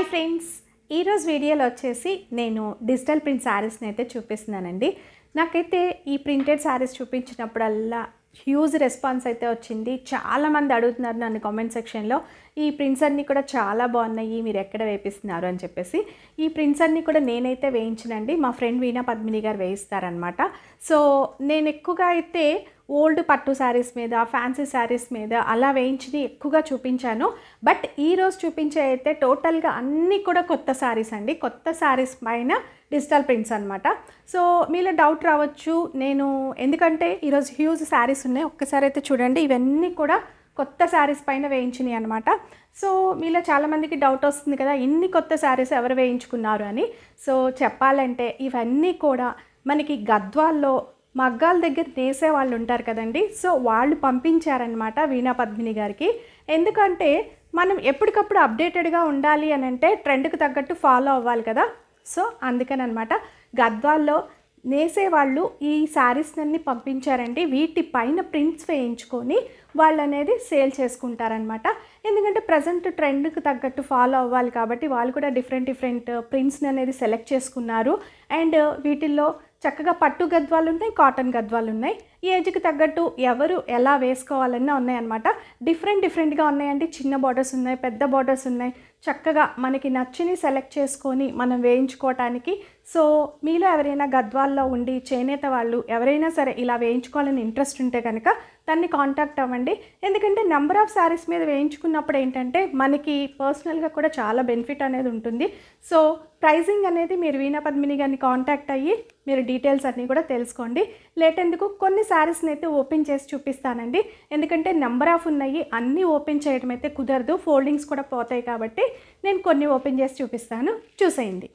Friends, ఈరోజు వీడియోలో వచ్చేసి నేను డిజిటల్ ప్రింట్ శారీస్ని అయితే చూపిస్తున్నానండి. నాకైతే ఈ ప్రింటెడ్ శారీస్ చూపించినప్పుడల్లా హ్యూజ్ రెస్పాన్స్ అయితే వచ్చింది. చాలామంది అడుగుతున్నారు నన్ను కామెంట్ సెక్షన్లో, ఈ ప్రింట్స్ అన్నీ కూడా చాలా బాగున్నాయి, మీరు ఎక్కడ వేపిస్తున్నారు అని చెప్పేసి. ఈ ప్రింట్స్ అన్నీ కూడా నేనైతే వేయించనండి, మా ఫ్రెండ్ వీణా పద్మిని గారు వేయిస్తారనమాట. సో నేను ఎక్కువగా అయితే ఓల్డ్ పట్టు శారీస్ మీద, ఫ్యాన్సీ శారీస్ మీద అలా వేయించి ఎక్కువగా చూపించాను. బట్ ఈరోజు చూపించే అయితే టోటల్గా అన్నీ కూడా కొత్త శారీస్ అండి. కొత్త శారీస్ పైన డిజిటల్ ప్రింట్స్ అనమాట. సో మీలో డౌట్ రావచ్చు, నేను ఎందుకంటే ఈరోజు హ్యూజ్ శారీస్ ఉన్నాయి, ఒక్కసారి అయితే చూడండి. ఇవన్నీ కూడా కొత్త శారీస్ పైన వేయించినాయి అనమాట. సో మీలో చాలామందికి డౌట్ వస్తుంది కదా, ఇన్ని కొత్త శారీస్ ఎవరు వేయించుకున్నారు అని. సో చెప్పాలంటే ఇవన్నీ కూడా మనకి గద్వాల్లో మగ్గాల దగ్గర నేసే వాళ్ళు ఉంటారు కదండి. సో వాళ్ళు పంపించారనమాట వీణా పద్మిని గారికి. ఎందుకంటే మనం ఎప్పటికప్పుడు అప్డేటెడ్గా ఉండాలి అని అంటే ట్రెండ్కి తగ్గట్టు ఫాలో అవ్వాలి కదా. సో అందుకనమాట గద్వాల్లో నేసేవాళ్ళు ఈ శారీస్ని పంపించారండి. వీటి పైన ప్రింట్స్ వేయించుకొని వాళ్ళు అనేది సేల్ చేసుకుంటారనమాట. ఎందుకంటే ప్రజెంట్ ట్రెండ్కి తగ్గట్టు ఫాలో అవ్వాలి కాబట్టి వాళ్ళు కూడా డిఫరెంట్ ప్రింట్స్ని అనేది సెలెక్ట్ చేసుకున్నారు. అండ్ వీటిల్లో చక్కగా పట్టు గద్వాలు ఉన్నాయి, కాటన్ గద్వాలు ఉన్నాయి. ఈ ఏజ్కి తగ్గట్టు ఎవరు ఎలా వేసుకోవాలన్నా ఉన్నాయన్నమాట. డిఫరెంట్గా ఉన్నాయండి. చిన్న బార్డర్స్ ఉన్నాయి, పెద్ద బార్డర్స్ ఉన్నాయి. చక్కగా మనకి నచ్చిని సెలెక్ట్ చేసుకొని మనం వేయించుకోవటానికి. సో మీలో ఎవరైనా గద్వాల్లో ఉండి చేనేత వాళ్ళు ఎవరైనా సరే ఇలా వేయించుకోవాలని ఇంట్రెస్ట్ ఉంటే కనుక దాన్ని కాంటాక్ట్ అవ్వండి. ఎందుకంటే నెంబర్ ఆఫ్ శారీస్ మీద వేయించుకున్నప్పుడు ఏంటంటే మనకి పర్సనల్గా కూడా చాలా బెనిఫిట్ అనేది ఉంటుంది. సో ప్రైజింగ్ అనేది మీరు వీణా పద్మిని గారిని కాంటాక్ట్ అయ్యి మీరు డీటెయిల్స్ అన్నీ కూడా తెలుసుకోండి. లేట్ ఎందుకు, కొన్ని శారీస్ని అయితే ఓపెన్ చేసి చూపిస్తానండి. ఎందుకంటే నెంబర్ ఆఫ్ ఉన్నాయి, అన్నీ ఓపెన్ చేయడం అయితే కుదరదు, ఫోల్డింగ్స్ కూడా పోతాయి కాబట్టి నేను కొన్ని ఓపెన్ చేసి చూపిస్తాను, చూసేయండి.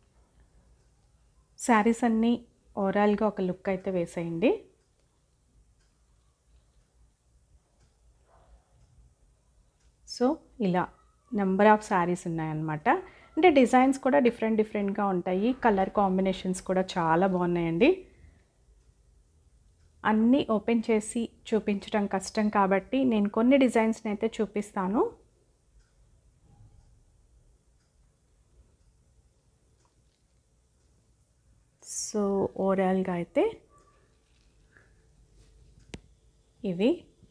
శారీస్ అన్నీ ఓవరాల్గా ఒక లుక్ అయితే వేసేయండి. సో ఇలా నెంబర్ ఆఫ్ శారీస్ ఉన్నాయన్నమాట. అంటే డిజైన్స్ కూడా డిఫరెంట్గా ఉంటాయి, కలర్ కాంబినేషన్స్ కూడా చాలా బాగున్నాయండి. అన్నీ ఓపెన్ చేసి చూపించడం కష్టం కాబట్టి నేను కొన్ని డిజైన్స్ని అయితే చూపిస్తాను. సో ఓవరాల్గా అయితే ఇవి.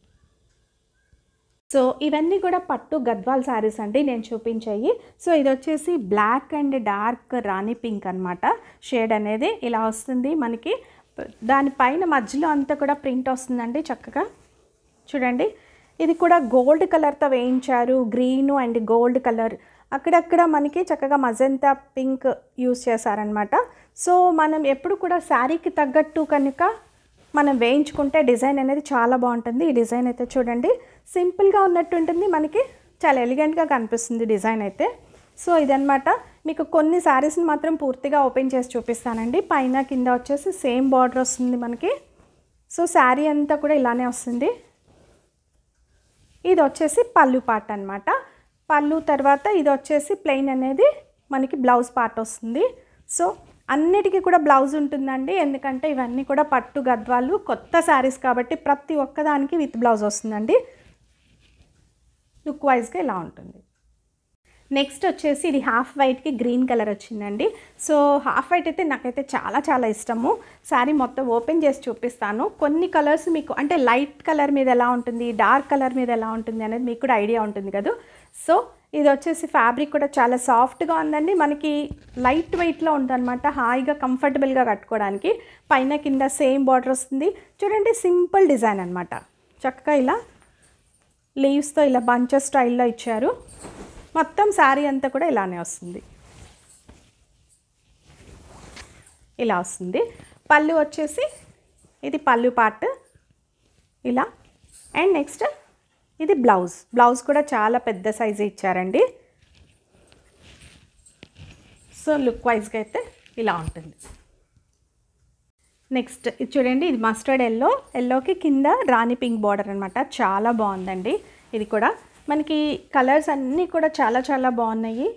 సో ఇవన్నీ కూడా పట్టు గద్వాల్ శారీస్ అండి నేను చూపించాయి. సో ఇది వచ్చేసి black and dark rani pink అనమాట. షేడ్ అనేది ఇలా వస్తుంది మనకి. దానిపైన మధ్యలో అంతా కూడా ప్రింట్ వస్తుందండి చక్కగా. చూడండి, ఇది కూడా గోల్డ్ కలర్తో వేయించారు. గ్రీను అండ్ గోల్డ్ కలర్, అక్కడక్కడ మనకి చక్కగా మజంతా పింక్ యూస్ చేశారనమాట. సో మనం ఎప్పుడు కూడా శారీకి తగ్గట్టు కనుక మనం వేయించుకుంటే డిజైన్ అనేది చాలా బాగుంటుంది. ఈ డిజైన్ అయితే చూడండి, సింపుల్గా ఉన్నట్టు ఉంటుంది, మనకి చాలా ఎలిగెంట్గా కనిపిస్తుంది డిజైన్ అయితే. సో ఇదనమాట. మీకు కొన్ని శారీస్ని మాత్రం పూర్తిగా ఓపెన్ చేసి చూపిస్తానండి. పైన కింద వచ్చేసి సేమ్ బార్డర్ వస్తుంది మనకి. సో శారీ అంతా కూడా ఇలానే వస్తుంది. ఇది వచ్చేసి పళ్ళు పార్ట్ అనమాట. పళ్ళు తర్వాత ఇది వచ్చేసి ప్లెయిన్ అనేది మనకి బ్లౌజ్ పార్ట్ వస్తుంది. సో అన్నిటికీ కూడా బ్లౌజ్ ఉంటుందండి, ఎందుకంటే ఇవన్నీ కూడా పట్టు గద్వాలు కొత్త శారీస్ కాబట్టి ప్రతి ఒక్కదానికి విత్ బ్లౌజ్ వస్తుందండి. లుక్ వైజ్గా ఇలా ఉంటుంది. నెక్స్ట్ వచ్చేసి ఇది హాఫ్ వైట్కి గ్రీన్ కలర్ వచ్చిందండి. సో హాఫ్ వైట్ అయితే నాకైతే చాలా ఇష్టము. శారీ మొత్తం ఓపెన్ చేసి చూపిస్తాను. కొన్ని కలర్స్ మీకు అంటే లైట్ కలర్ మీద ఎలా ఉంటుంది, డార్క్ కలర్ మీద ఎలా ఉంటుంది అనేది మీకు కూడా ఐడియా ఉంటుంది కదా. సో ఇది వచ్చేసి ఫ్యాబ్రిక్ కూడా చాలా సాఫ్ట్గా ఉందండి, మనకి లైట్ వెయిట్లో ఉందన్నమాట. హాయిగా కంఫర్టబుల్గా కట్టుకోవడానికి. పైన కింద సేమ్ బార్డర్ వస్తుంది. చూడండి, సింపుల్ డిజైన్ అనమాట. చక్కగా ఇలా లీవ్స్తో ఇలా బంచెస్ స్టైల్లో ఇచ్చారు. మొత్తం శారీ అంతా కూడా ఇలానే వస్తుంది, ఇలా వస్తుంది. పళ్ళు వచ్చేసి ఇది పళ్ళు పార్ట్ ఇలా. అండ్ నెక్స్ట్ ఇది బ్లౌజ్ కూడా చాలా పెద్ద సైజు ఇచ్చారండి. సో లుక్ వైజ్గా అయితే ఇలా ఉంటుంది. నెక్స్ట్ ఇది చూడండి, ఇది మస్టర్డ్ ఎల్లోకి కింద రాణి పింక్ బార్డర్ అనమాట. చాలా బాగుందండి. ఇది కూడా మనకి కలర్స్ అన్నీ కూడా చాలా బాగున్నాయి.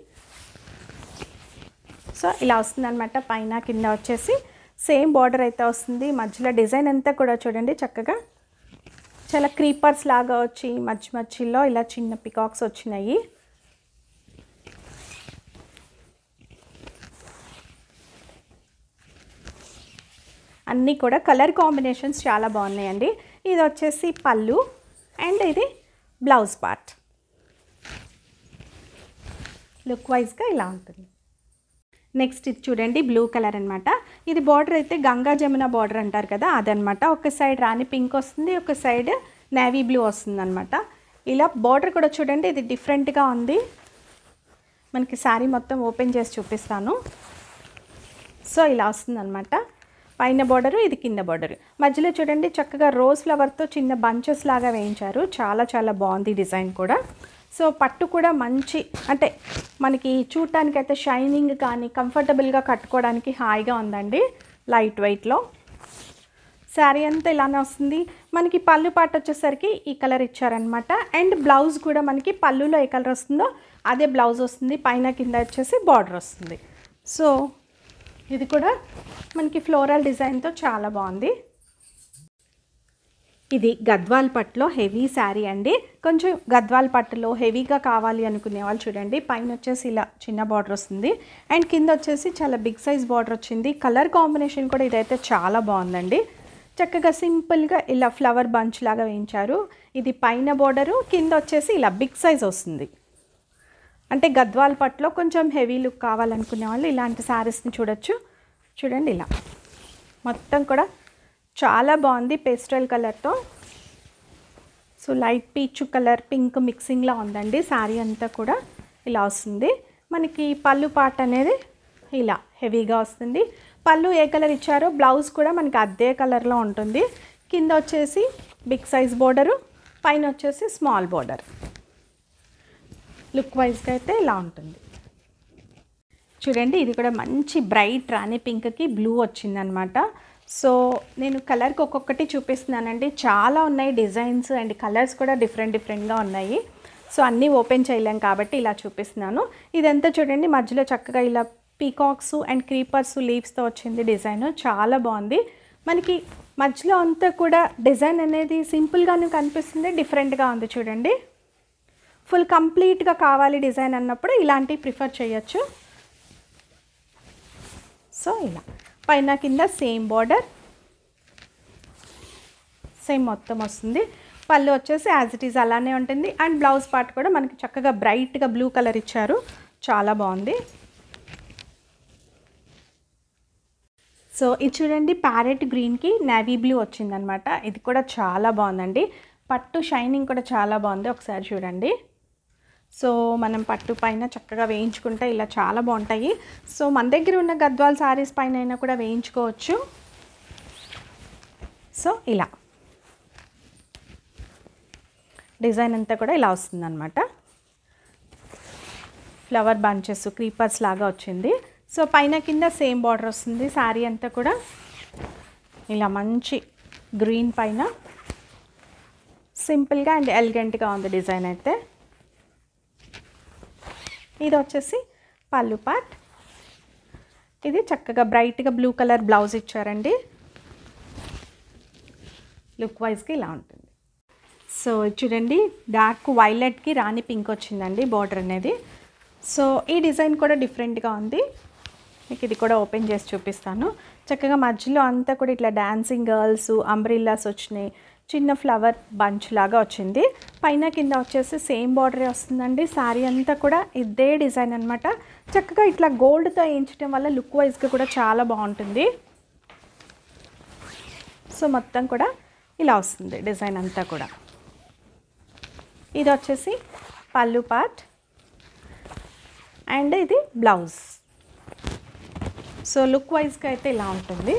సో ఇలా వస్తుందన్నమాట. పైన కింద వచ్చేసి సేమ్ బార్డర్ అయితే వస్తుంది. మధ్యలో డిజైన్ అంతా కూడా చూడండి చక్కగా చాలా క్రీపర్స్ లాగా వచ్చి మధ్యలో ఇలా చిన్న పికాక్స్ వచ్చినాయి. అన్నీ కూడా కలర్ కాంబినేషన్స్ చాలా బాగున్నాయండి. ఇది వచ్చేసి పళ్ళు అండ్ ఇది బ్లౌజ్ పార్ట్. లుక్ వైజ్గా ఇలా ఉంటుంది. నెక్స్ట్ ఇది చూడండి బ్లూ కలర్ అనమాట. ఇది బార్డర్ అయితే గంగా జమున బార్డర్ అంటారు కదా అదనమాట. ఒక సైడ్ రాణి పింక్ వస్తుంది, ఒక సైడ్ నేవీ బ్లూ వస్తుంది అనమాట. ఇలా బార్డర్ కూడా చూడండి ఇది డిఫరెంట్గా ఉంది. మనకి శారీ మొత్తం ఓపెన్ చేసి చూపిస్తాను. సో ఇలా వస్తుంది అనమాట. పైన బార్డరు, ఇది కింద బార్డరు. మధ్యలో చూడండి చక్కగా రోజ్ ఫ్లవర్తో చిన్న బంచెస్ లాగా వేయించారు. చాలా చాలా బాగుంది డిజైన్ కూడా. సో పట్టు కూడా మంచి అంటే మనకి చూడటానికైతే షైనింగ్ కానీ కంఫర్టబుల్గా కట్టుకోవడానికి హాయిగా ఉందండి. లైట్ వెయిట్లో శారీ అంతా ఇలానే వస్తుంది. మనకి పళ్ళు పాట వచ్చేసరికి ఈ కలర్ ఇచ్చారనమాట. అండ్ బ్లౌజ్ కూడా మనకి పళ్ళులో ఏ కలర్ వస్తుందో అదే బ్లౌజ్ వస్తుంది. పైన కింద వచ్చేసి బార్డర్ వస్తుంది. సో ఇది కూడా మనకి ఫ్లోరల్ డిజైన్తో చాలా బాగుంది. ఇది గద్వాల్ పట్టులో హెవీ శారీ అండి. కొంచెం గద్వాల్ పట్టులో హెవీగా కావాలి అనుకునే వాళ్ళు చూడండి పైన వచ్చేసి ఇలా చిన్న బార్డర్ వస్తుంది అండ్ కింద వచ్చేసి చాలా బిగ్ సైజ్ బార్డర్ వచ్చింది. కలర్ కాంబినేషన్ కూడా ఇదైతే చాలా బాగుందండి. చక్కగా సింపుల్గా ఇలా ఫ్లవర్ బంచ్ లాగా వేయించారు. ఇది పైన బార్డరు, కింద వచ్చేసి ఇలా బిగ్ సైజ్ వస్తుంది. అంటే గద్వాల్ పట్టులో కొంచెం హెవీ లుక్ కావాలనుకునే వాళ్ళు ఇలాంటి శారీస్ని చూడొచ్చు. చూడండి ఇలా మొత్తం కూడా చాలా బాగుంది పేస్టల్ కలర్తో. So light peach colour pink మిక్సింగ్లా ఉందండి. శారీ అంతా కూడా ఇలా వస్తుంది. మనకి పళ్ళు పార్ట్ అనేది ఇలా హెవీగా వస్తుంది. పళ్ళు ఏ కలర్ ఇచ్చారో బ్లౌజ్ కూడా మనకి అదే కలర్లో ఉంటుంది. కింద వచ్చేసి బిగ్ సైజ్ బోర్డరు, పైన వచ్చేసి స్మాల్ బోర్డర్. లుక్ వైజ్గా అయితే ఇలా ఉంటుంది. చూడండి ఇది కూడా మంచి బ్రైట్ రాణి పింక్కి బ్లూ వచ్చిందనమాట. సో నేను కలర్కి ఒక్కొక్కటి చూపిస్తున్నానండి. చాలా ఉన్నాయి డిజైన్స్ అండ్ కలర్స్ కూడా డిఫరెంట్గా ఉన్నాయి. సో అన్నీ ఓపెన్ చేయలేం కాబట్టి ఇలా చూపిస్తున్నాను. ఇదంతా చూడండి మధ్యలో చక్కగా ఇలా పీకాక్స్ అండ్ క్రీపర్స్ లీవ్స్తో వచ్చింది డిజైన్. చాలా బాగుంది. మనకి మధ్యలో అంతా కూడా డిజైన్ అనేది సింపుల్గానే కనిపిస్తుంది, డిఫరెంట్గా ఉంది చూడండి. ఫుల్ కంప్లీట్గా కావాలి డిజైన్ అన్నప్పుడు ఇలాంటివి ప్రిఫర్ చేయొచ్చు. సో ఇలా పైన కింద సేమ్ బార్డర్ సేమ్ మొత్తం వస్తుంది. పళ్ళు వచ్చేసి యాజ్ ఇట్ ఈజ్ అలానే ఉంటుంది. అండ్ బ్లౌజ్ పార్ట్ కూడా మనకి చక్కగా బ్రైట్గా బ్లూ కలర్ ఇచ్చారు. చాలా బాగుంది. సో ఇది చూడండి ప్యారెట్ గ్రీన్కి నేవీ బ్లూ వచ్చిందనమాట. ఇది కూడా చాలా బాగుందండి. పట్టు షైనింగ్ కూడా చాలా బాగుంది. ఒకసారి చూడండి. సో మనం పట్టు పైన చక్కగా వేయించుకుంటే ఇలా చాలా బాగుంటాయి. సో మన దగ్గర ఉన్న గద్వాల్ శారీస్ పైన అయినా కూడా వేయించుకోవచ్చు. సో ఇలా డిజైన్ అంతా కూడా ఇలా వస్తుందన్నమాట. ఫ్లవర్ బంచెస్ క్రీపర్స్ లాగా వచ్చింది. సో పైన కింద సేమ్ బార్డర్ వస్తుంది. శారీ అంతా కూడా ఇలా మంచి గ్రీన్ పైన సింపుల్గా అండ్ ఎలిగెంట్గా ఉంది డిజైన్ అయితే. ఇది వచ్చేసి పళ్ళు పార్ట్. ఇది చక్కగా బ్రైట్గా బ్లూ కలర్ బ్లౌజ్ ఇచ్చారండి. లుక్ వైజ్గా ఇలా ఉంటుంది. సో చూడండి డార్క్ వైలెట్కి రాణి పింక్ వచ్చిందండి బార్డర్ అనేది. సో ఈ డిజైన్ కూడా డిఫరెంట్గా ఉంది. మీకు ఇది కూడా ఓపెన్ చేసి చూపిస్తాను. చక్కగా మధ్యలో అంతా కూడా ఇట్లా డాన్సింగ్ గర్ల్స్ అంబ్రిల్లాస్ వచ్చినాయి. చిన్న ఫ్లవర్ బంచ్ లాగా వచ్చింది. పైన కింద వచ్చేసి సేమ్ బార్డరే వస్తుందండి. శారీ అంతా కూడా ఇదే డిజైన్ అనమాట. చక్కగా ఇట్లా గోల్డ్తో వేయించడం వల్ల లుక్ వైజ్గా కూడా చాలా బాగుంటుంది. సో మొత్తం కూడా ఇలా వస్తుంది డిజైన్ అంతా కూడా. ఇది వచ్చేసి పళ్ళు పార్ట్ అండ్ ఇది బ్లౌజ్. సో లుక్ వైజ్గా అయితే ఇలా ఉంటుంది.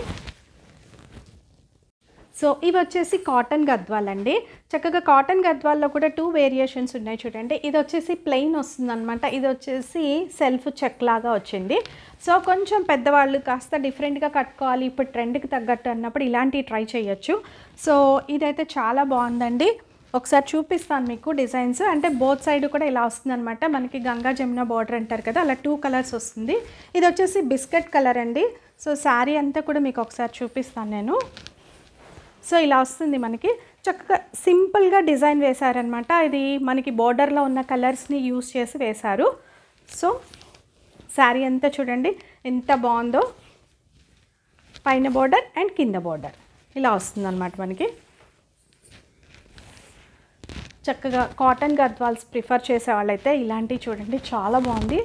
సో ఇవి వచ్చేసి కాటన్ గద్వాల్ అండి. చక్కగా కాటన్ గద్వాల్లో కూడా 2 వేరియేషన్స్ ఉన్నాయి చూడండి. ఇది వచ్చేసి ప్లెయిన్ వస్తుంది అనమాట. ఇది వచ్చేసి సెల్ఫ్ చెక్ లాగా వచ్చింది. సో కొంచెం పెద్దవాళ్ళు కాస్త డిఫరెంట్గా కట్టుకోవాలి ఇప్పుడు ట్రెండ్కి తగ్గట్టు అన్నప్పుడు ఇలాంటివి ట్రై చేయొచ్చు. సో ఇదైతే చాలా బాగుందండి. ఒకసారి చూపిస్తాను మీకు డిజైన్స్. అంటే బోత్ సైడ్ కూడా ఇలా వస్తుంది అనమాట. మనకి గంగా జమున బార్డర్ అంటారు కదా అలా 2 కలర్స్ వస్తుంది. ఇది వచ్చేసి బిస్కెట్ కలర్ అండి. సో శారీ అంతా కూడా మీకు ఒకసారి చూపిస్తాను నేను. సో ఇలా వస్తుంది మనకి. చక్కగా సింపుల్గా డిజైన్ వేశారనమాట. ఇది మనకి బోర్డర్లో ఉన్న కలర్స్ని యూస్ చేసి వేశారు. సో శారీ అంతా చూడండి ఎంత బాగుందో. పైన బోర్డర్ అండ్ కింద బోర్డర్ ఇలా వస్తుందన్నమాట మనకి. చక్కగా కాటన్ గద్వాల్స్ ప్రిఫర్ చేసే వాళ్ళైతే ఇలాంటివి చూడండి చాలా బాగుంది.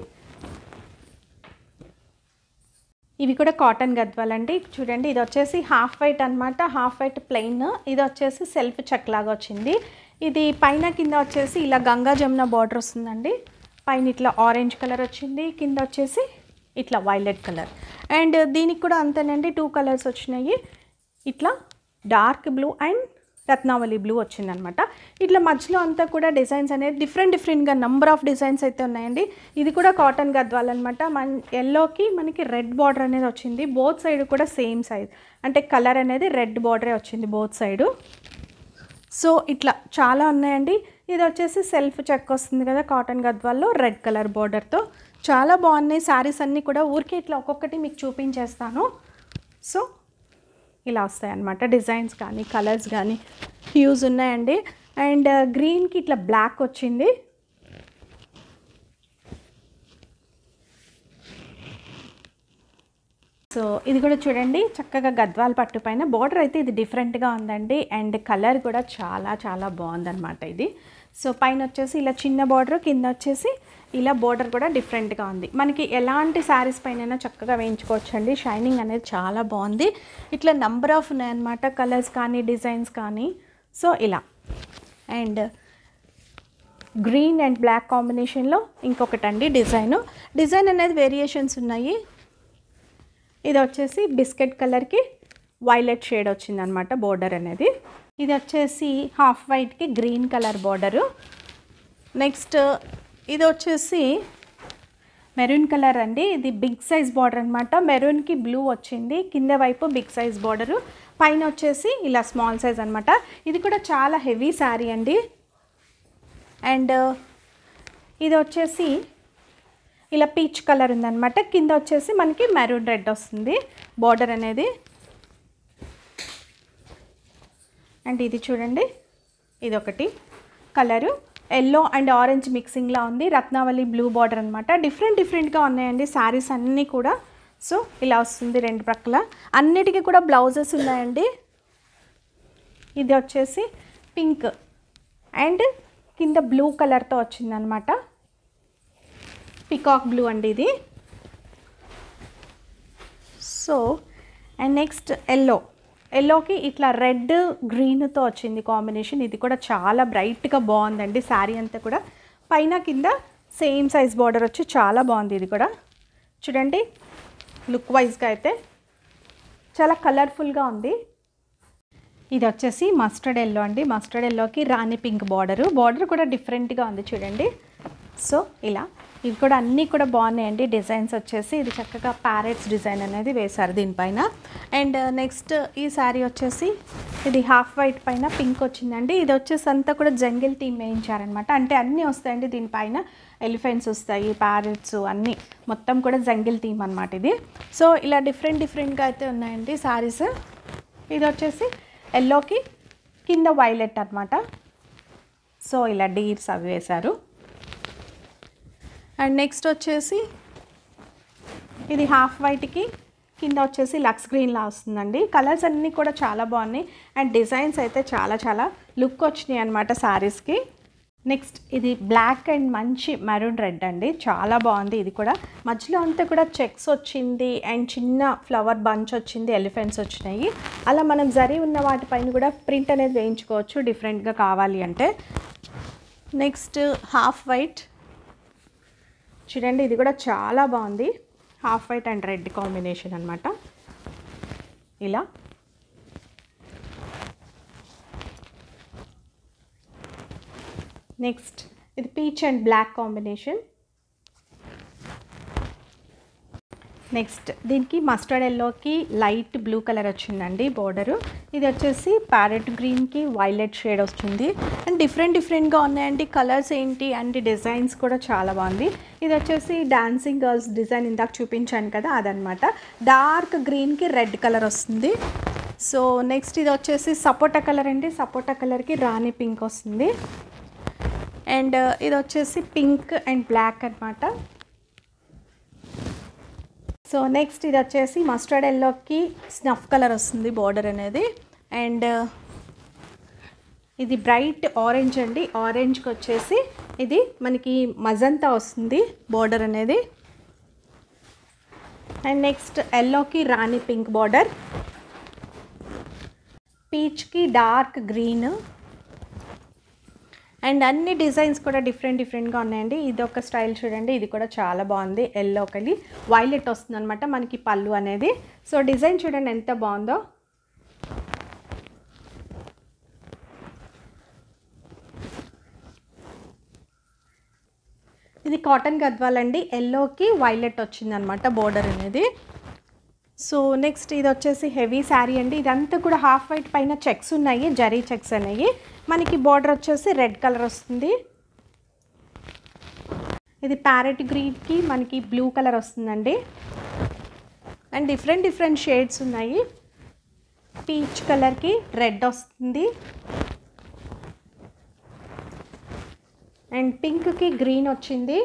ఇవి కూడా కాటన్ గద్వాలండి. చూడండి ఇది వచ్చేసి హాఫ్ వైట్ అనమాట, హాఫ్ వైట్ ప్లెయిన్. ఇది వచ్చేసి సెల్ఫ్ చెక్ లాగా వచ్చింది. ఇది పైన కింద వచ్చేసి ఇలా గంగా జమున బార్డర్ వస్తుందండి. పైన ఇట్లా ఆరెంజ్ కలర్ వచ్చింది, కింద వచ్చేసి ఇట్లా వైలెట్ కలర్. అండ్ దీనికి కూడా అంతేనండి 2 కలర్స్ వచ్చినాయి. ఇట్లా dark blue and Ratnavali blue వచ్చిందనమాట. ఇట్లా మధ్యలో అంతా కూడా డిజైన్స్ అనేది డిఫరెంట్గా నెంబర్ ఆఫ్ డిజైన్స్ అయితే ఉన్నాయండి. ఇది కూడా కాటన్ గద్వాల్ అనమాట. ఎల్లోకి మనకి రెడ్ బార్డర్ అనేది వచ్చింది. బోత్ సైడ్ కూడా సేమ్ సైజ్, అంటే కలర్ అనేది రెడ్ బార్డరే వచ్చింది బోత్ సైడు. సో ఇట్లా చాలా ఉన్నాయండి. ఇది వచ్చేసి సెల్ఫ్ చెక్ వస్తుంది కదా కాటన్ గద్వాల్లో, రెడ్ కలర్ బార్డర్తో చాలా బాగున్నాయి శారీస్ అన్నీ కూడా. ఊరికే ఇట్లా ఒక్కొక్కటి మీకు చూపించేస్తాను. సో ఇలా వస్తాయి అన్నమాట డిజైన్స్ కానీ కలర్స్ కానీ హ్యూజ్ ఉన్నాయండి. అండ్ గ్రీన్కి ఇట్లా బ్లాక్ వచ్చింది. సో ఇది కూడా చూడండి చక్కగా గద్వాల్ పట్టు పైన బార్డర్ అయితే ఇది డిఫరెంట్గా ఉందండి. అండ్ కలర్ కూడా చాలా చాలా బాగుందన్నమాట ఇది. సో పైన వచ్చేసి ఇలా చిన్న బార్డర్, కింద వచ్చేసి ఇలా బార్డర్ కూడా డిఫరెంట్గా ఉంది. మనకి ఎలాంటి శారీస్ పైన చక్కగా వేయించుకోవచ్చండి. షైనింగ్ అనేది చాలా బాగుంది. ఇట్లా నెంబర్ ఆఫ్ ఉన్నాయన్నమాట కలర్స్ కానీ డిజైన్స్ కానీ. సో ఇలా అండ్ గ్రీన్ అండ్ బ్లాక్ కాంబినేషన్లో ఇంకొకటండి డిజైన్ అనేది వేరియేషన్స్ ఉన్నాయి. ఇది వచ్చేసి బిస్కెట్ కలర్కి వైలెట్ షేడ్ వచ్చిందనమాట బోర్డర్ అనేది. ఇది వచ్చేసి హాఫ్ వైట్కి గ్రీన్ కలర్ బోర్డరు. నెక్స్ట్ ఇది వచ్చేసి మెరూన్ కలర్ అండి. ఇది బిగ్ సైజ్ బార్డర్ అనమాట. మెరూన్కి బ్లూ వచ్చింది, కింద వైపు బిగ్ సైజ్ బార్డరు, పైన వచ్చేసి ఇలా స్మాల్ సైజ్ అనమాట. ఇది కూడా చాలా హెవీ శారీ అండి. అండ్ ఇది వచ్చేసి ఇలా పీచ్ కలర్ ఉందన్నమాట. కింద వచ్చేసి మనకి మెరూన్ రెడ్ వస్తుంది బార్డర్ అనేది. అండ్ ఇది చూడండి ఇది ఒకటి కలరు ఎల్లో అండ్ ఆరెంజ్ మిక్సింగ్లా ఉంది. రత్నావళి బ్లూ బార్డర్ అనమాట. డిఫరెంట్గా ఉన్నాయండి శారీస్ అన్నీ కూడా. సో ఇలా వస్తుంది రెండు ప్రక్కల. అన్నిటికీ కూడా బ్లౌజెస్ ఉన్నాయండి. ఇది వచ్చేసి పింక్ అండ్ కింద బ్లూ కలర్తో వచ్చిందనమాట. పికాక్ బ్లూ అండి ఇది. సో అండ్ నెక్స్ట్ ఎల్లోకి ఇట్లా రెడ్ గ్రీన్తో వచ్చింది కాంబినేషన్. ఇది కూడా చాలా బ్రైట్గా బాగుందండి శారీ అంతా కూడా. పైన కింద సేమ్ సైజ్ బార్డర్ వచ్చి చాలా బాగుంది. ఇది కూడా చూడండి లుక్ వైజ్గా అయితే చాలా కలర్ఫుల్గా ఉంది. ఇది వచ్చేసి మస్టర్డ్ ఎల్లో అండి. మస్టర్డ్ ఎల్లోకి రాణి పింక్ బార్డర్ కూడా డిఫరెంట్గా ఉంది చూడండి. సో ఇలా ఇవి కూడా అన్నీ కూడా బాగున్నాయండి. డిజైన్స్ వచ్చేసి ఇది చక్కగా ప్యారెట్స్ డిజైన్ అనేది వేశారు దీనిపైన. అండ్ నెక్స్ట్ ఈ శారీ వచ్చేసి ఇది హాఫ్ వైట్ పైన పింక్ వచ్చిందండి. ఇది వచ్చేసి అంతా కూడా జంగిల్ థీమ్ వేయించారనమాట. అంటే అన్నీ వస్తాయండి దీనిపైన, ఎలిఫెంట్స్ వస్తాయి, ప్యారెట్స్ అన్నీ మొత్తం కూడా జంగిల్ థీమ్ అనమాట ఇది. సో ఇలా డిఫరెంట్గా అయితే ఉన్నాయండి శారీస్. ఇది వచ్చేసి ఎల్లోకి కింద వైలెట్ అనమాట. సో ఇలా డీర్స్ అవి వేశారు. అండ్ నెక్స్ట్ వచ్చేసి ఇది హాఫ్ వైట్కి కింద వచ్చేసి లక్స్ గ్రీన్లా వస్తుందండి. కలర్స్ అన్నీ కూడా చాలా బాగున్నాయి. అండ్ డిజైన్స్ అయితే చాలా లుక్ వచ్చినాయి అనమాట శారీస్కి. నెక్స్ట్ ఇది బ్లాక్ అండ్ మంచి మెరూన్ రెడ్ అండి. చాలా బాగుంది. ఇది కూడా మధ్యలో అంతా కూడా చెక్స్ వచ్చింది అండ్ చిన్న ఫ్లవర్ బంచ్ వచ్చింది, ఎలిఫెంట్స్ వచ్చినాయి. అలా మనం జరీ ఉన్న వాటిపైన కూడా ప్రింట్ అనేది వేయించుకోవచ్చు డిఫరెంట్గా కావాలి అంటే. నెక్స్ట్ హాఫ్ వైట్ చూడండి ఇది కూడా చాలా బాగుంది. Half white and red combination అనమాట. ఇలా నెక్స్ట్ ఇది peach and black combination. Next దీనికి మస్టర్డ్ ఎల్లోకి లైట్ బ్లూ కలర్ వచ్చిందండి బోర్డరు. ఇది వచ్చేసి ప్యారెట్ గ్రీన్కి వైలెట్ షేడ్ వస్తుంది. అండ్ డిఫరెంట్గా ఉన్నాయండి కలర్స్ ఏంటి అండ్ డిజైన్స్ కూడా చాలా బాగుంది. ఇది వచ్చేసి డాన్సింగ్ గర్ల్స్ డిజైన్ ఇందాక చూపించాను కదా అదనమాట. డార్క్ గ్రీన్కి రెడ్ కలర్ వస్తుంది. సో నెక్స్ట్ ఇది వచ్చేసి సపోటా కలర్ అండి. సపోటా కలర్కి రాణి పింక్ వస్తుంది. అండ్ ఇది వచ్చేసి పింక్ అండ్ బ్లాక్ అనమాట. సో సో నెక్స్ట్ ఇది వచ్చేసి మస్టర్డ్ ఎల్లోకి స్నఫ్ కలర్ వస్తుంది బోర్డర్ అనేది. అండ్ ఇది బ్రైట్ ఆరెంజ్ అండి. ఆరెంజ్కి వచ్చేసి ఇది మనకి మజంతా వస్తుంది బోర్డర్ అనేది. అండ్ నెక్స్ట్ ఎల్లోకి రాణి పింక్ బార్డర్, పీచ్కి డార్క్ గ్రీన్. అండ్ అన్ని డిజైన్స్ కూడా డిఫరెంట్గా ఉన్నాయండి. ఇది ఒక స్టైల్ చూడండి, ఇది కూడా చాలా బాగుంది. ఎల్లోకి వైలెట్ వస్తుంది అనమాట మనకి పళ్ళు అనేది. సో డిజైన్ చూడండి ఎంత బాగుందో. ఇది కాటన్ గద్వాల్ అండి. ఎల్లోకి వైలెట్ వచ్చిందనమాట బోర్డర్ అనేది. సో నెక్స్ట్ ఇది వచ్చేసి హెవీ శారీ అండి. ఇదంతా కూడా హాఫ్ వైట్ పైన చెక్స్ ఉన్నాయి, జరీ చెక్స్ అనేవి. మనకి బోర్డర్ వచ్చేసి రెడ్ కలర్ వస్తుంది. ఇది ప్యారెట్ గ్రీన్కి మనకి బ్లూ కలర్ వస్తుందండి. అండ్ డిఫరెంట్ షేడ్స్ ఉన్నాయి. పీచ్ కలర్కి రెడ్ వస్తుంది. అండ్ పింక్కి గ్రీన్ వచ్చింది.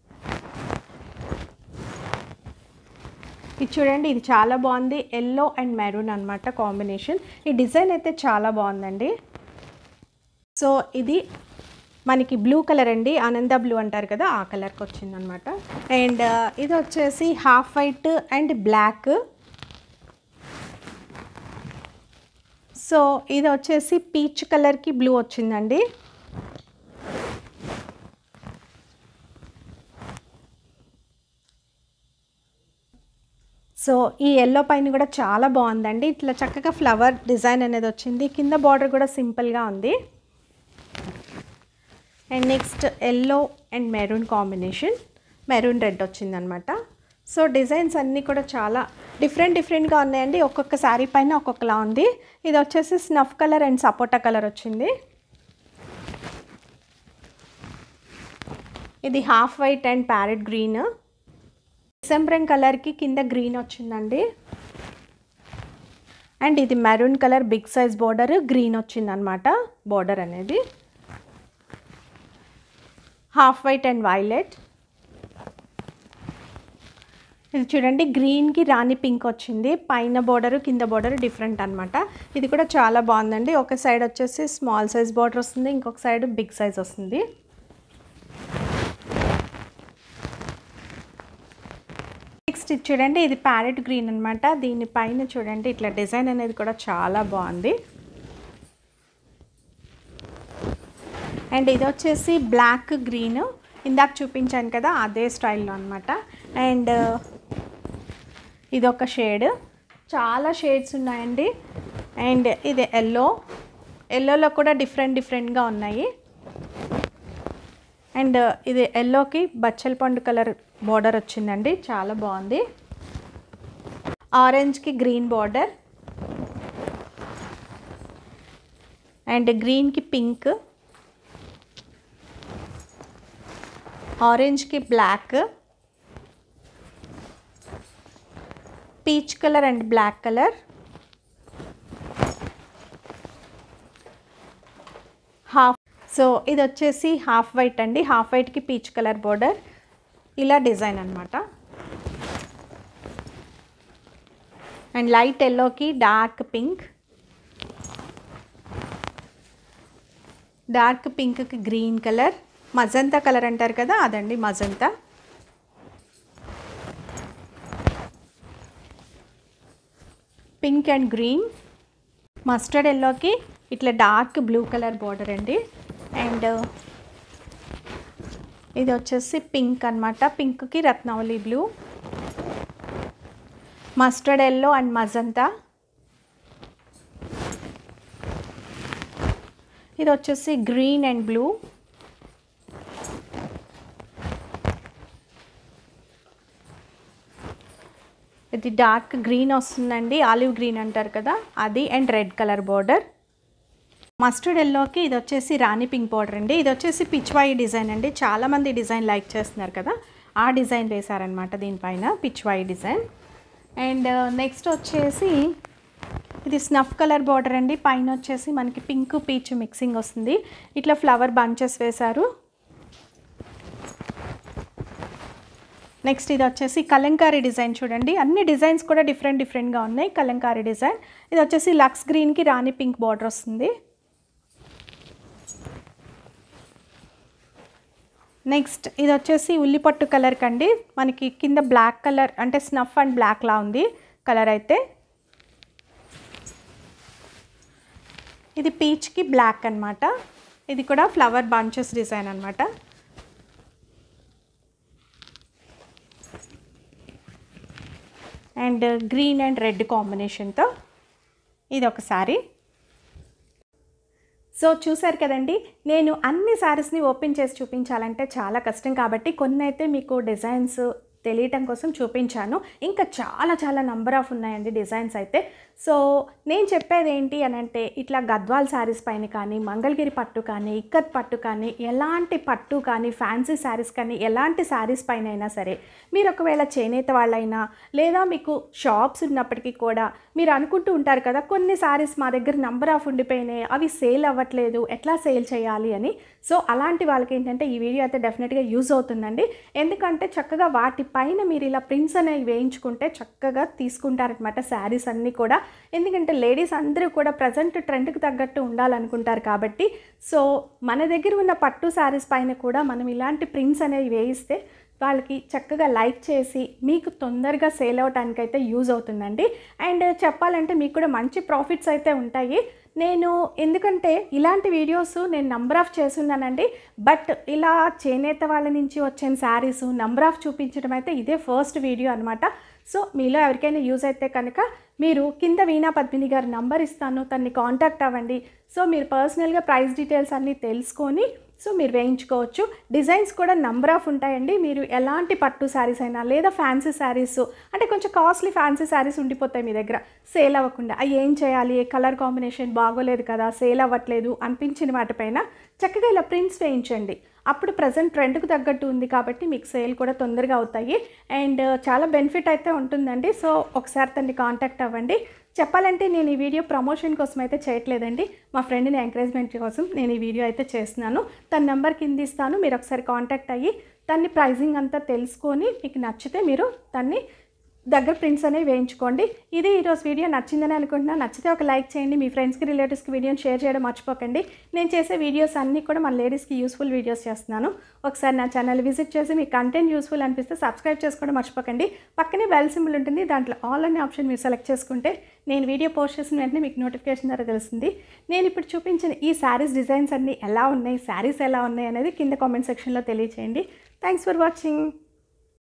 ఇది చూడండి, ఇది చాలా బాగుంది. ఎల్లో అండ్ మెరూన్ అనమాట కాంబినేషన్. ఈ డిజైన్ అయితే చాలా బాగుందండి. సో ఇది మనకి బ్లూ కలర్ అండి, ఆనంద బ్లూ అంటారు కదా, ఆ కలర్కి వచ్చిందనమాట. అండ్ ఇది వచ్చేసి half white and black. So ఇది వచ్చేసి పీచ్ కలర్కి బ్లూ వచ్చిందండి. సో ఈ ఎల్లో పైన కూడా చాలా బాగుందండి. ఇట్లా చక్కగా ఫ్లవర్ డిజైన్ అనేది వచ్చింది. కింద బార్డర్ కూడా సింపుల్గా ఉంది. And next yellow and maroon combination, maroon red వచ్చిందనమాట. సో డిజైన్స్ అన్నీ కూడా చాలా డిఫరెంట్గా ఉన్నాయండి. ఒక్కొక్క శారీ పైన ఒక్కొక్కలా ఉంది. ఇది వచ్చేసి స్నఫ్ కలర్ అండ్ సపోటా కలర్ వచ్చింది. ఇది half white and parrot green. డిసెంబ్రన్ కలర్కి కింద గ్రీన్ వచ్చిందండి. అండ్ ఇది maroon colour big size border, green వచ్చిందనమాట బోర్డర్ అనేది. Half white and violet. ఇది చూడండి, గ్రీన్కి రాణి పింక్ వచ్చింది. పైన బోర్డరు కింద బోర్డర్ డిఫరెంట్ అనమాట. ఇది కూడా చాలా బాగుందండి. ఒక సైడ్ వచ్చేసి స్మాల్ సైజ్ బోర్డర్ వస్తుంది, ఇంకొక సైడ్ బిగ్ సైజ్ వస్తుంది. నెక్స్ట్ ఇది చూడండి, ఇది ప్యారెట్ గ్రీన్ అనమాట. దీనిపైన చూడండి ఇట్లా డిజైన్ అనేది కూడా చాలా బాగుంది. అండ్ ఇది వచ్చేసి బ్లాక్ గ్రీన్, ఇందాక చూపించాను కదా అదే స్టైల్లో అనమాట. అండ్ ఇది ఒక షేడ్, చాలా షేడ్స్ ఉన్నాయండి. అండ్ ఇది ఎల్లోలో కూడా డిఫరెంట్గా ఉన్నాయి. అండ్ ఇది ఎల్లోకి బచ్చల పండు కలర్ బార్డర్ వచ్చిందండి, చాలా బాగుంది. ఆరెంజ్కి గ్రీన్ బార్డర్ అండ్ గ్రీన్కి పింక్, ఆరెంజ్కి black, peach colour and black colour, half. So ఇది వచ్చేసి హాఫ్ వైట్ అండి. హాఫ్ వైట్కి పీచ్ కలర్ బోర్డర్, ఇలా డిజైన్ అనమాట. అండ్ లైట్ ఎల్లోకి డార్క్ పింక్, డార్క్ పింక్కి గ్రీన్ కలర్, మజంతా కలర్ అంటారు కదా అదండి magenta. Pink and green, mustard ఎల్లోకి ఇట్లా డార్క్ బ్లూ కలర్ బార్డర్ అండి. అండ్ ఇది వచ్చేసి పింక్ అనమాట. పింక్కి Ratnavali blue, mustard yellow and magenta. ఇది వచ్చేసి గ్రీన్ అండ్ బ్లూ, ఇది డార్క్ గ్రీన్ వస్తుందండి, ఆలివ్ గ్రీన్ అంటారు కదా అది, and red colour border. Mustard ఎల్లోకి ఇది వచ్చేసి రాణి పింక్ బార్డర్ అండి. ఇది వచ్చేసి పిచ్వాయి డిజైన్ అండి. చాలామంది డిజైన్ లైక్ చేస్తున్నారు కదా, ఆ డిజైన్ వేశారనమాట దీనిపైన, పిచ్వాయి డిజైన్. అండ్ నెక్స్ట్ వచ్చేసి ఇది స్నఫ్ కలర్ బార్డర్ అండి. పైన వచ్చేసి మనకి పింక్ పీచ్ మిక్సింగ్ వస్తుంది. ఇట్లా ఫ్లవర్ బంచెస్ వేశారు. నెక్స్ట్ ఇది వచ్చేసి కలంకారీ డిజైన్ చూడండి, అన్ని డిజైన్స్ కూడా డిఫరెంట్గా ఉన్నాయి. కలంకారీ డిజైన్ ఇది వచ్చేసి లక్స్ గ్రీన్కి రాణి పింక్ బార్డర్ వస్తుంది. నెక్స్ట్ ఇది వచ్చేసి ఉల్లిపట్టు కలర్ కండి, మనకి కింద బ్లాక్ కలర్ అంటే స్నఫ్ అండ్ బ్లాక్ లా ఉంది కలర్ అయితే. ఇది పీచ్కి బ్లాక్ అన్నమాట. ఇది కూడా ఫ్లవర్ బంచెస్ డిజైన్ అన్నమాట. అండ్ గ్రీన్ అండ్ రెడ్ కాంబినేషన్తో ఇది ఒక సారీ. సో చూసారు కదండి, నేను అన్ని శారీస్ని ఓపెన్ చేసి చూపించాలంటే చాలా కష్టం కాబట్టి కొన్ని అయితే మీకు డిజైన్స్ తెలియటం కోసం చూపించాను. ఇంకా చాలా నంబర్ ఆఫ్ ఉన్నాయండి డిజైన్స్ అయితే. సో నేను చెప్పేది ఏంటి అని అంటే, ఇట్లా గద్వాల్ శారీస్ పైన కానీ, మంగళగిరి పట్టు కానీ, ఇక్కత్ పట్టు కానీ, ఎలాంటి పట్టు కానీ, ఫ్యాన్సీ శారీస్ కానీ, ఎలాంటి శారీస్ పైన అయినా సరే మీరు ఒకవేళ చేనేత వాళ్ళైనా లేదా మీకు షాప్స్ ఉన్నప్పటికీ కూడా మీరు అనుకుంటూ ఉంటారు కదా, కొన్ని శారీస్ మా దగ్గర నంబర్ ఆఫ్ ఉండిపోయినాయి, అవి సేల్ అవ్వట్లేదు, ఎట్లా సేల్ చేయాలి అని. సో అలాంటి వాళ్ళకి ఏంటంటే ఈ వీడియో అయితే డెఫినెట్గా యూజ్ అవుతుందండి. ఎందుకంటే చక్కగా వాటి పైన మీరు ఇలా ప్రింట్స్ అనేవి వేయించుకుంటే చక్కగా తీసుకుంటారనమాట శారీస్ అన్నీ కూడా. ఎందుకంటే లేడీస్ అందరూ కూడా ప్రజెంట్ ట్రెండ్కి తగ్గట్టు ఉండాలనుకుంటారు కాబట్టి. సో మన దగ్గర ఉన్న పట్టు శారీస్ పైన కూడా మనం ఇలాంటి ప్రింట్స్ అనేవి వేయిస్తే వాళ్ళకి చక్కగా లైక్ చేసి మీకు తొందరగా సేల్ అవడానికైతే యూజ్ అవుతుందండి. అండ్ చెప్పాలంటే మీకు కూడా మంచి ప్రాఫిట్స్ అయితే ఉంటాయి. నేను ఎందుకంటే ఇలాంటి వీడియోస్ నేను నంబర్ ఆఫ్ చేస్తున్నానండి, బట్ ఇలా చేనేత వాళ్ళ నుంచి వచ్చిన శారీస్ నంబర్ ఆఫ్ చూపించడం అయితే ఇదే ఫస్ట్ వీడియో అనమాట. సో మీలో ఎవరికైనా యూజ్ అయితే కనుక మీరు కింద వీణా పద్మిని గారి నంబర్ ఇస్తాను, తన్ని కాంటాక్ట్ అవ్వండి. సో మీరు పర్సనల్గా ప్రైస్ డీటెయిల్స్ అన్నీ తెలుసుకొని సో మీరు వేయించుకోవచ్చు. డిజైన్స్ కూడా నంబర్ ఆఫ్ ఉంటాయండి. మీరు ఎలాంటి పట్టు శారీస్ అయినా లేదా ఫ్యాన్సీ శారీస్ అంటే కొంచెం కాస్ట్లీ ఫ్యాన్సీ శారీస్ ఉండిపోతాయి మీ దగ్గర సేల్ అవ్వకుండా, అవి ఏం చేయాలి, కలర్ కాంబినేషన్ బాగోలేదు కదా, సేల్ అవ్వట్లేదు అనిపించిన వాటిపైన చక్కగా ఇలా ప్రింట్స్ వేయించండి. అప్పుడు ప్రజెంట్ ట్రెండ్కి తగ్గట్టు ఉంది కాబట్టి మీకు సేల్ కూడా తొందరగా అవుతాయి. అండ్ చాలా బెనిఫిట్ అయితే ఉంటుందండి. సో ఒకసారి తన్ని కాంటాక్ట్ అవ్వండి. చెప్పాలంటే నేను ఈ వీడియో ప్రమోషన్ కోసం అయితే చేయట్లేదండి, మా ఫ్రెండ్ని ఎంకరేజ్మెంట్ కోసం నేను ఈ వీడియో అయితే చేస్తున్నాను. తన నెంబర్ కింద ఇస్తాను, మీరు ఒకసారి కాంటాక్ట్ అయ్యి తన్ని ప్రైజింగ్ అంతా తెలుసుకొని మీకు నచ్చితే మీరు తన్ని దగ్గర ప్రింట్స్ అనేవి వేయించుకోండి. ఇది ఈరోజు వీడియో నచ్చిందని అనుకుంటున్నా. నచ్చితే ఒక లైక్ చేయండి, మీ ఫ్రెండ్స్కి రిలేటివ్స్కి వీడియోని షేర్ చేయడం మర్చిపోకండి. నేను చేసే వీడియోస్ అన్నీ కూడా మన లేడీస్కి యూస్ఫుల్ వీడియోస్ చేస్తున్నాను. ఒకసారి నా ఛానల్ విజిట్ చేసి మీకు కంటెంట్ యూస్ఫుల్ అనిపిస్తే సబ్స్క్రైబ్ చేసుకోవడం మర్చిపోకండి. పక్కనే బెల్ సింబల్ ఉంటుంది, దాంట్లో ఆల్ అనే ఆప్షన్ మీరు సెలెక్ట్ చేసుకుంటే నేను వీడియో పోస్ట్ చేసిన వెంటనే మీకు నోటిఫికేషన్ ద్వారా తెలుస్తుంది. నేను ఇప్పుడు చూపించిన ఈ శారీస్ డిజైన్స్ అన్నీ ఎలా ఉన్నాయి, శారీస్ ఎలా ఉన్నాయి అనేది కింద కామెంట్ సెక్షన్లో తెలియచేయండి. Thanks for watching.